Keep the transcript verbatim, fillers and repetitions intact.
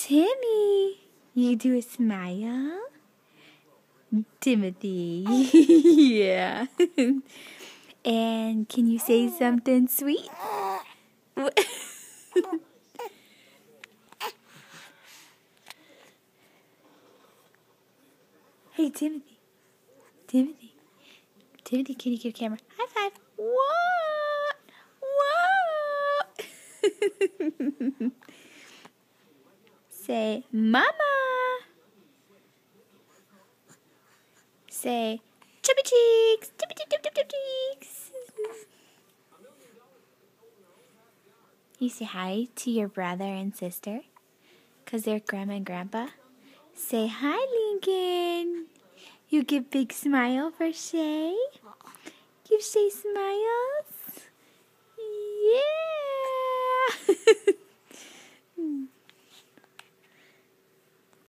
Timmy, you do a smile? Timothy, yeah. And can you say something sweet? Hey, Timothy. Timothy. Timothy, can you get a camera? High five. What? Whoa! Say, Mama. Say, chubby cheeks. Chubby cheeks, chubby cheeks. You say hi to your brother and sister because they're grandma and grandpa. Say hi, Lincoln. You give big smile for Shea. Give Shea smiles. Yeah.